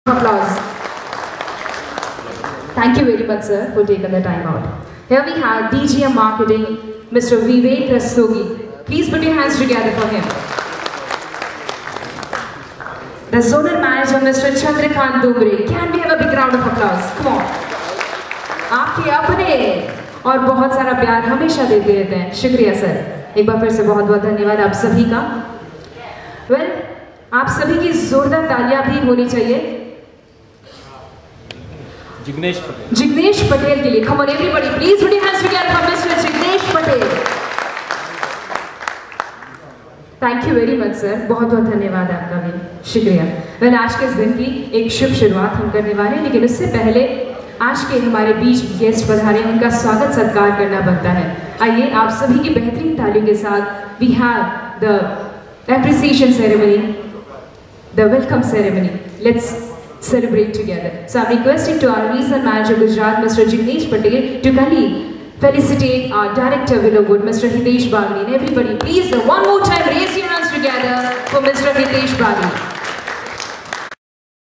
Applause. Thank you very much, sir, for taking the time out. Here we have DGM Marketing, Mr. Vivek Rastogi. Please put your hands together for him. The Zonal Manager, Mr. Chandrakant Dumbre. Can we have a big round of applause? Come on. आपके अपने और बहुत सारा प्यार हमेशा देते रहते हैं. शुक्रिया सर. एक बार फिर से बहुत बहुत धन्यवाद आप सभी का. Well, आप सभी की जोरदार तालियां भी होनी चाहिए जिग्नेश पटेल के लिए. Come on everybody, please put your hands together for Mr. Jignesh Patel. Thank you very much sir. बहुत बहुत धन्यवाद आपका भी. शुक्रिया. Well, आज के इस दिन की एक शुभ शुरुआत हम करने वाले हैं, लेकिन उससे पहले आज के हमारे बीच गेस्ट पधारे, उनका स्वागत सत्कार करना बनता है. आइए आप सभी की बेहतरीन तालियों के साथ we have the appreciation ceremony, the welcome ceremony. Let's celebrate together. So I'm requesting to our Regional Manager Gujarat, Mr. Jignesh Patel, to kindly felicitate our Director Willowwood, Mr. Hitesh Bagri. And everybody, please, one more time, raise your hands together for Mr. Hitesh Bagri.